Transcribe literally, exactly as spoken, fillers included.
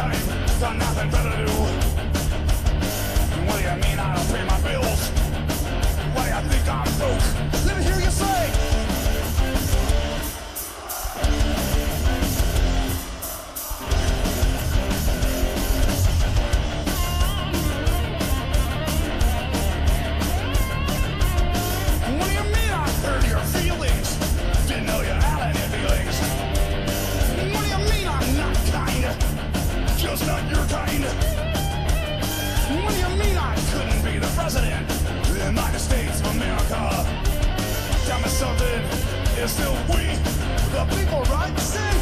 time, got nothing better to do. What do you mean I don't pay my bills? Why do you think I'm broke? Let me hear you say. What do you mean I hurt your feelings? Didn't know you had any feelings. What do you mean I'm not kind? Just not your kind. What do you mean I couldn't be the president of the United States of America? Tell me something, it's still we, the people, right? Say